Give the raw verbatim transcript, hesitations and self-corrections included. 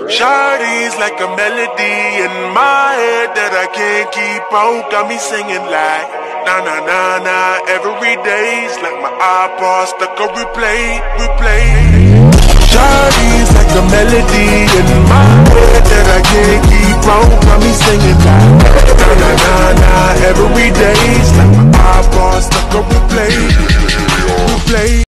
Shawty's like a melody in my head that I can't keep on. Got me singing like na na na na every day's like my iPod stuck on replay, replay. Shawty's like a melody in my head that I can't keep on. Got me singing like na na na na every day's like my iPod stuck on replay, replay.